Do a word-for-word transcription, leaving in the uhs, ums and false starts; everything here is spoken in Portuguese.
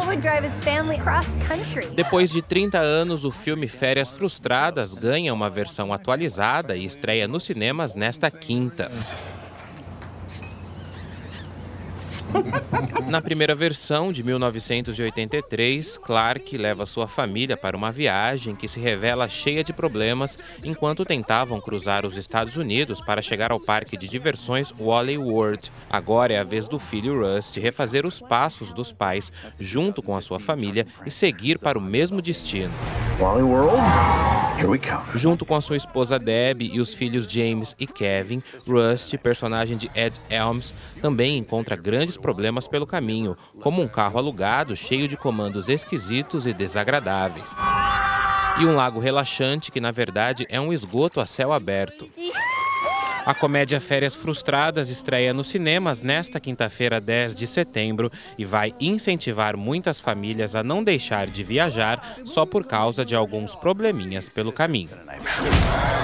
would drive his family cross country. Depois de trinta anos, o filme Férias Frustradas ganha uma versão atualizada e estreia nos cinemas nesta quinta. Na primeira versão, de mil novecentos e oitenta e três, Clark leva sua família para uma viagem que se revela cheia de problemas enquanto tentavam cruzar os Estados Unidos para chegar ao parque de diversões Wally World. Agora é a vez do filho Rusty refazer os passos dos pais junto com a sua família e seguir para o mesmo destino. Wally World, here we come. Junto com a sua esposa Debbie e os filhos James e Kevin, Rusty, personagem de Ed Helms, também encontra grandes problemas pelo caminho, como um carro alugado cheio de comandos esquisitos e desagradáveis. E um lago relaxante que, na verdade, é um esgoto a céu aberto. A comédia Férias Frustradas estreia nos cinemas nesta quinta-feira, dez de setembro, e vai incentivar muitas famílias a não deixar de viajar só por causa de alguns probleminhas pelo caminho.